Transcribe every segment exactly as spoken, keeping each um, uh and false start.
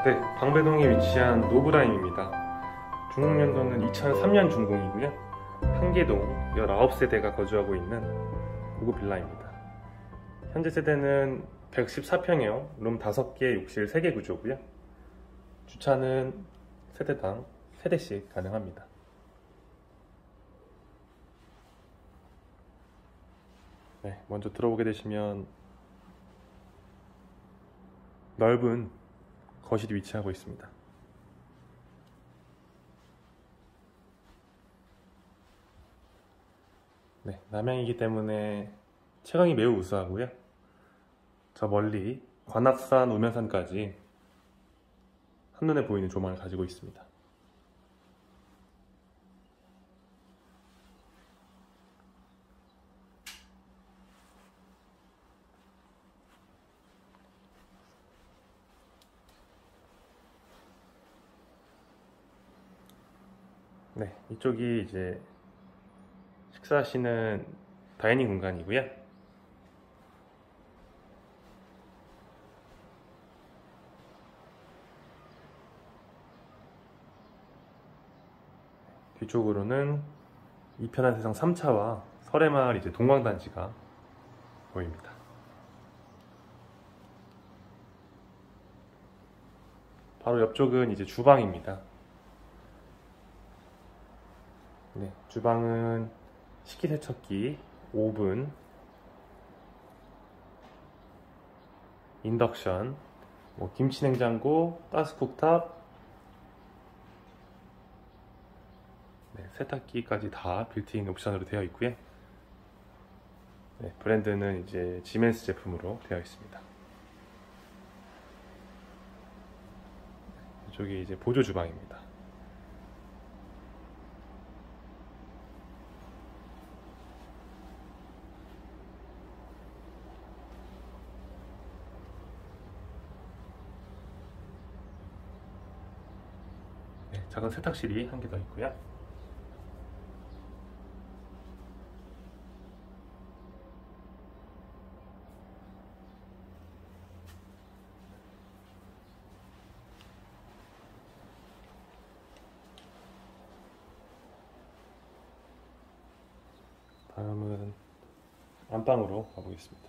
네, 방배동에 위치한 노브라임입니다. 중공년도는 이천삼 년 준공이고요. 한계동 열아홉 세대가 거주하고 있는 고급 빌라입니다. 현재 세대는 백십사 평형, 룸 다섯 개, 욕실 세 개 구조고요. 주차는 세대당 세 대씩 가능합니다. 네, 먼저 들어오게 되시면 넓은 거실이 위치하고 있습니다. 네, 남향이기 때문에 채광이 매우 우수하고요. 저 멀리 관악산, 우면산까지 한눈에 보이는 조망을 가지고 있습니다. 네, 이쪽이 이제 식사하시는 다이닝 공간이고요. 뒤쪽으로는 이편한 세상 삼 차와 설해마을 이제 동광단지가 보입니다. 바로 옆쪽은 이제 주방입니다. 네, 주방은 식기세척기, 오븐, 인덕션, 뭐 김치냉장고, 가스쿡탑, 네, 세탁기까지 다 빌트인 옵션으로 되어 있고요. 네, 브랜드는 이제 지멘스 제품으로 되어 있습니다. 이쪽이 이제 보조 주방입니다. 네, 작은 세탁실이 한 개 더 있고요. 다음은 안방으로 가보겠습니다.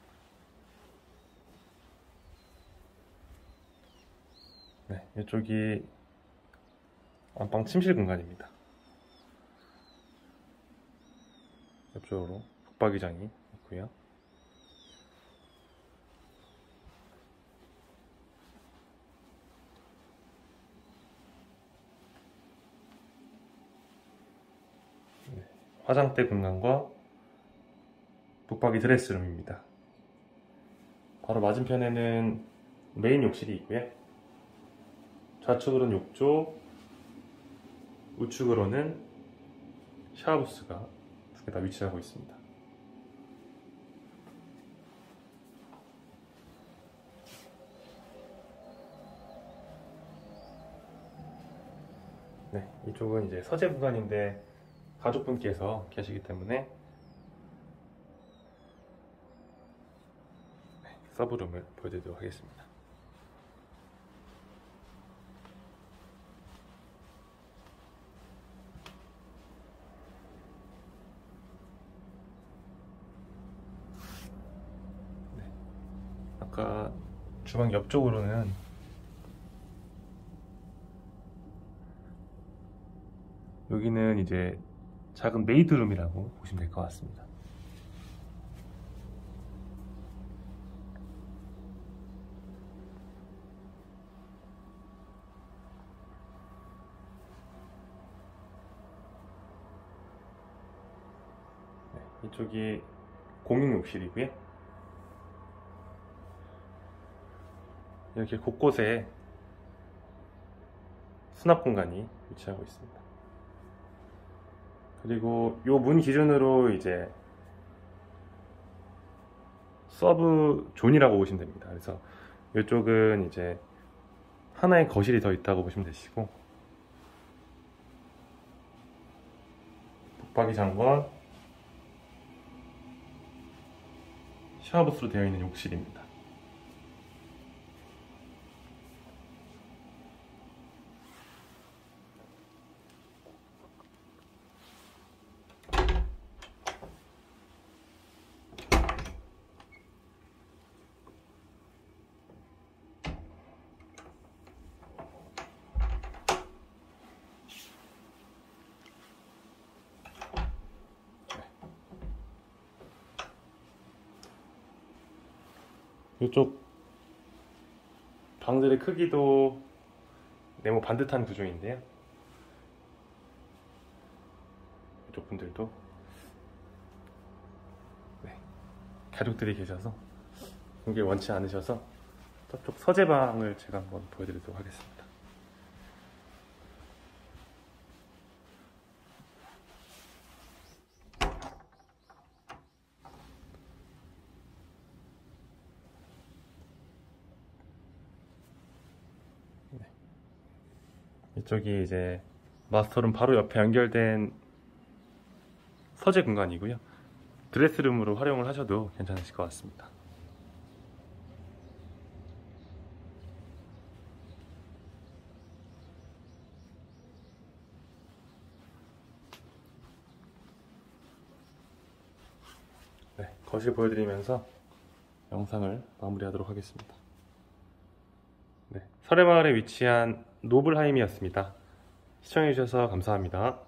네, 이쪽이 안방 침실 공간입니다. 옆쪽으로 북박이장이 있고요. 네, 화장대 공간과 북박이 드레스룸입니다. 바로 맞은편에는 메인 욕실이 있고요. 좌측으로는 욕조, 우측으로는 샤워부스가 두 개 다 위치하고 있습니다. 네, 이쪽은 이제 서재 공간인데 가족분께서 계시기 때문에 네, 서브룸을 보여드리도록 하겠습니다. 아까 주방 옆쪽으로는 여기는 이제 작은 메이드룸이라고 보시면 될 것 같습니다. 네, 이쪽이 공용 욕실이고요. 이렇게 곳곳에 수납 공간이 위치하고 있습니다. 그리고 이 문 기준으로 이제 서브 존이라고 보시면 됩니다. 그래서 이쪽은 이제 하나의 거실이 더 있다고 보시면 되시고, 북박이장과 샤워부스로 되어 있는 욕실입니다. 이쪽 방들의 크기도 네모 반듯한 구조인데요. 이쪽 분들도 네, 가족들이 계셔서 이게 원치 않으셔서 저쪽 서재방을 제가 한번 보여드리도록 하겠습니다. 네. 이쪽이 이제 마스터룸 바로 옆에 연결된 서재 공간이고요. 드레스룸으로 활용을 하셔도 괜찮으실 것 같습니다. 네, 거실 보여드리면서 영상을 마무리하도록 하겠습니다. 네, 설해마을에 위치한 노블하임이었습니다. 시청해주셔서 감사합니다.